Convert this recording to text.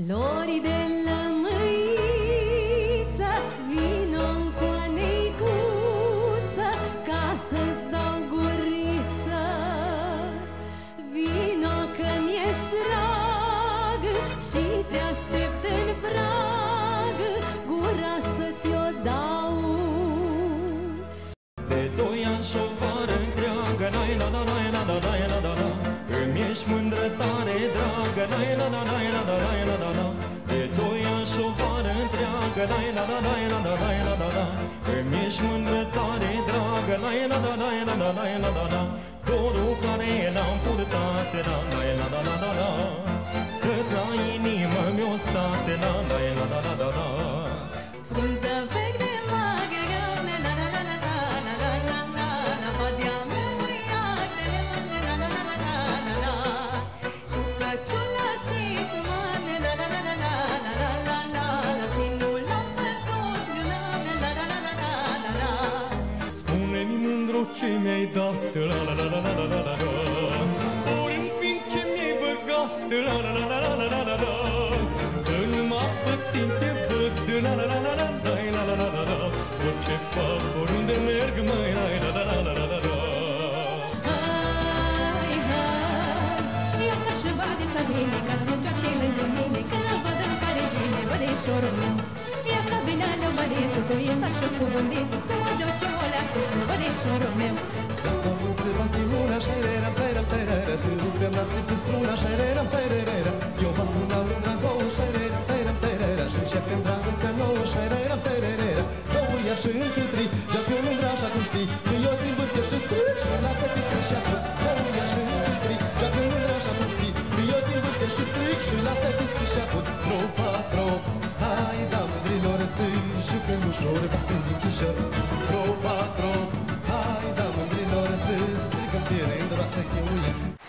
Flori de lămâiță, vino-n coaneicuță, ca să-ți dau guriță. Vino că mi-ești drag și te aștept în prag, gura să-ți-o dau. De 2 ani și o vară întreagă, nai la la nai la la nai la la la, îmi ești mândră tare dragă, nai la la nai la la nai la la la. De 2 ani și o vară întreagă, nai la la nai la la nai la la la, îmi ești mândră tare dragă, nai la la nai la la nai la la la. Dorul care l-am purtat, la nai la la la la la, cât la inimă mi-o stat, la nai la la la la la. Frunză vechi de maghiară, la la la la la la la la la, la padia mea mâiate, la la la la la la la, cu căciula și frumoane, la la la la la la la la la, la și nu l-am văzut, la la la la la la la la. Spune-mi mândru ce mi-ai dat, la la la la la la la la, ori în fin ce mi-ai băgat, la la la la la la la la, că numai pe tine te văd, la la la la la la la la la la, orice fac, oriunde merg, mai la la la la la la la. Hai, hai, ia ca și badița bine, ca să joace lângă mine, când îl văd îmi pare bine, bădeșorul meu. Ia ca bine alea bădeță, cu ieța și cu bundiță, să mă joace o leacuță, bădeșorul meu. Dacă mânt se roate una, șerera, pera, perera, se rupem la strip struna, șerera, perera. Eu m-am una mândra două, șerera, pera, perera, și începem dragostea nouă, șerera, perera. Două ia și încă trei, joacă mândra așa cum știi, că eu din vârte și stric și la pe tistre și apă. Două ia și încă trei, joacă mândra așa cum știi, că eu din vârte și stric și la pe tistre și apă. Tropa, trop, hai da mândrilor să-i jucăm ușor, bătând din chișor. Tropa, trop, hai da mândrilor să strigăm pe rând, bată chemuie.